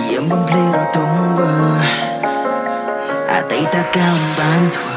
យើងបំភ្លឺរទង្វើអតីតកាលមិនបានធ្វើ